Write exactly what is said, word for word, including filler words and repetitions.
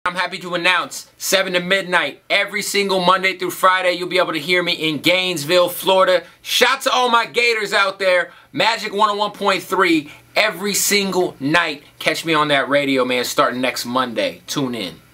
I'm happy to announce seven to midnight every single Monday through Friday. You'll be able to hear me in Gainesville, Florida. Shout to all my Gators out there. Magic one oh one point three every single night. Catch me on that radio, man, starting next Monday. Tune in.